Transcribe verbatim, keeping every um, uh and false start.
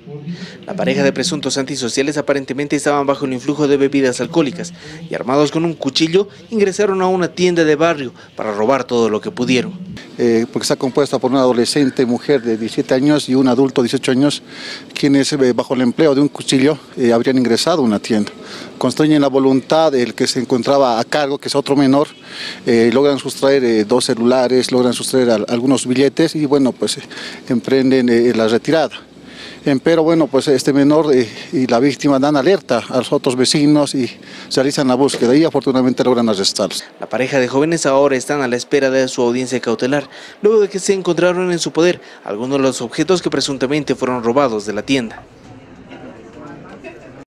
La pareja de presuntos antisociales aparentemente estaban bajo el influjo de bebidas alcohólicas y armados con un cuchillo ingresaron a una tienda de barrio para robar todo lo que pudieron. Eh, porque está compuesta por una adolescente mujer de diecisiete años y un adulto de dieciocho años, quienes eh, bajo el empleo de un cuchillo eh, habrían ingresado a una tienda. Constituyen la voluntad del que se encontraba a cargo, que es otro menor, eh, logran sustraer eh, dos celulares, logran sustraer a, algunos billetes y bueno, pues eh, emprenden eh, la retirada. Pero bueno, pues este menor eh, y la víctima dan alerta a los otros vecinos y se realizan la búsqueda y afortunadamente logran arrestarlos. La pareja de jóvenes ahora están a la espera de su audiencia cautelar, luego de que se encontraron en su poder algunos de los objetos que presuntamente fueron robados de la tienda.